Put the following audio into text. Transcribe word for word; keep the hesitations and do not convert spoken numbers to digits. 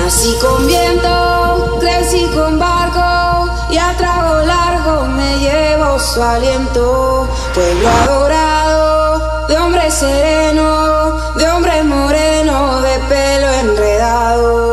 Nací con viento, crecí con barco y a trago largo me llevo su aliento. Pueblo adorado, de hombre sereno, de hombre moreno, de pelo enredado.